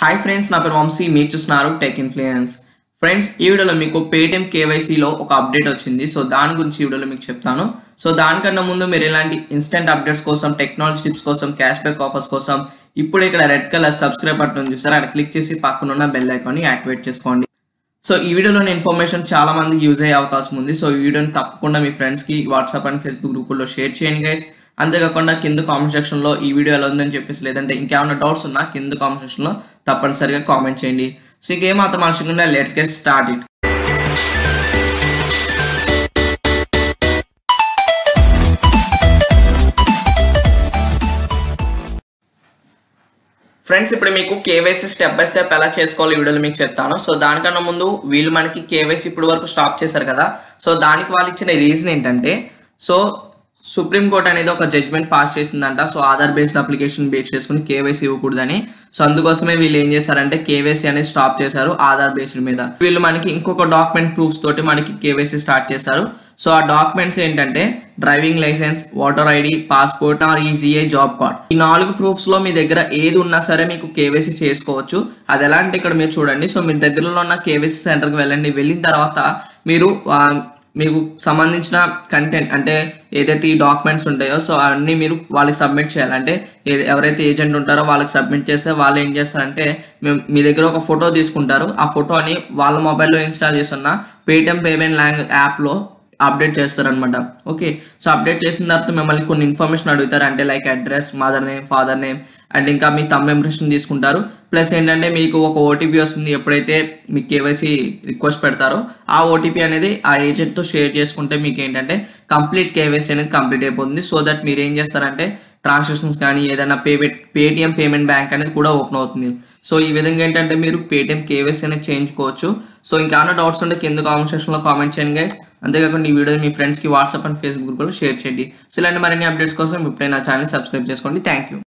Hi friends, నా పేరు వంశీ. మీరు చూస్తున్నారు టెక్ ఇన్ఫ్లుయెన్స్. ఫ్రెండ్స్, ఈ వీడియోలో మీకు పేటిఎం కేవైసీలో ఒక అప్డేట్ వచ్చింది. సో దాని గురించి ఈ వీడియోలో మీకు చెప్తాను. సో దానికన్నా ముందు మీరు ఇలాంటి ఇన్స్టెంట్ అప్డేట్స్ కోసం, టెక్నాలజీ టిప్స్ కోసం, క్యాష్ బ్యాక్ ఆఫర్స్ కోసం ఇప్పుడు ఇక్కడ రెడ్ కలర్ సబ్స్క్రైబ్ బటన్ చూసారా, అక్కడ క్లిక్ చేసి పక్కన ఉన్న బెల్ ఐకాన్ని యాక్టివేట్ చేసుకోండి. సో ఈ వీడియోలోని ఇన్ఫర్మేషన్ చాలా మందికి యూజ్ అయ్యే అవకాశం ఉంది. సో ఈ వీడియోని తప్పకుండా మీ ఫ్రెండ్స్కి వాట్సాప్ అండ్ ఫేస్బుక్ గ్రూపుల్లో షేర్ చేయండి గైస్. అంతేకాకుండా కింద కామెంట్ సెక్షన్లో ఈ వీడియో ఎలా ఉందని చెప్పేసి, లేదంటే ఇంకేమైనా డౌట్స్ ఉన్నా కింద కామెంట్ సెక్షన్లో తప్పనిసరిగా కామెంట్ చేయండి. సో ఇంకేమాత్రం ఆలస్యంగా let's get start it. Friends, ఇప్పుడు మీకు కేవైసీ స్టెప్ బై స్టెప్ ఎలా చేసుకోవాలి ఈ వీడియోలో మీకు చెప్తాను. సో దానికన్నా ముందు వీళ్ళు మనకి కేవైసీ ఇప్పుడు వరకు స్టాప్ చేశారు కదా. సో దానికి వాళ్ళు ఇచ్చిన రీజన్ ఏంటంటే, సో సుప్రీంకోర్టు అనేది ఒక జడ్జ్మెంట్ పాస్ చేసిందంట. So Aadhaar based application base చేసుకుని కేవైసీ ఇవ్వకూడదని. సో అందుకోసమే వీళ్ళు ఏం చేశారంటే కేవైసీ అనేది స్టాప్ చేశారు ఆధార్ బేస్డ్ మీద. వీళ్ళు మనకి ఇంకొక డాక్యుమెంట్ ప్రూఫ్స్ తోటి మనకి కేవైసీ స్టార్ట్ చేశారు. సో ఆ డాక్యుమెంట్స్ ఏంటంటే driving licence, voter ID, passport or ఈజీఐ జాబ్ కార్డ్. ఈ 4 ప్రూఫ్స్ లో మీ దగ్గర ఏది ఉన్నా సరే మీకు కేవైసీ చేసుకోవచ్చు. అది ఎలా అంటే ఇక్కడ మీరు చూడండి. సో మీ దగ్గరలో ఉన్న కేవైసీ సెంటర్కి వెళ్ళండి. వెళ్ళిన తర్వాత మీరు మీకు సంబంధించిన కంటెంట్ అంటే ఏదైతే ఈ డాక్యుమెంట్స్ ఉంటాయో సో అవన్నీ మీరు వాళ్ళకి సబ్మిట్ చేయాలి. అంటే ఎవరైతే ఏజెంట్ ఉంటారో వాళ్ళకి సబ్మిట్ చేస్తే వాళ్ళు ఏం చేస్తారంటే మీ దగ్గర ఒక ఫోటో తీసుకుంటారు. ఆ ఫోటోని వాళ్ళ మొబైల్లో ఇన్స్టాల్ చేస్తున్న పేటిఎం పేమెంట్ యాప్లో అప్డేట్ చేస్తారనమాట. ఓకే, సో అప్డేట్ చేసిన తర్వాత మిమ్మల్ని కొన్ని ఇన్ఫర్మేషన్ అడుగుతారు. అంటే like address, mother name, father name and ఇంకా మీ థంబ్ ఇంప్రెషన్ తీసుకుంటారు. ప్లస్ ఏంటంటే మీకు ఒక ఓటీపీ వస్తుంది. ఎప్పుడైతే మీకు కేవైసీ రిక్వెస్ట్ పెడతారో ఆ ఓటీపీ అనేది ఆ ఏజెంట్తో షేర్ చేసుకుంటే మీకు ఏంటంటే కంప్లీట్ కేవైసీ అనేది కంప్లీట్ అయిపోతుంది. సో దట్ మీరు ఏం చేస్తారంటే ట్రాన్సాక్షన్స్ కానీ ఏదైనా పేటిఎం పేమెంట్ బ్యాంక్ అనేది కూడా ఓపెన్ అవుతుంది. సో ఈ విధంగా ఏంటంటే మీరు పేటిఎం కేవైసీ అనేది చేయించుకోవచ్చు. సో ఇంకేమైనా డౌట్స్ ఉంటే కింద కామెంట్ సెక్షన్లో కామెంట్ చేయండి గైస్. అంతేకాకుండా ఈ వీడియో మీ ఫ్రెండ్స్కి వాట్సాప్ అండ్ ఫేస్బుక్ గ్రూప్లో షేర్ చేయండి. సో ఇలాంటి మరిన్ని అప్డేట్స్ కోసం ఇప్పుడే నా ఛానల్ సబ్స్క్రైబ్ చేసుకోండి. Thank you.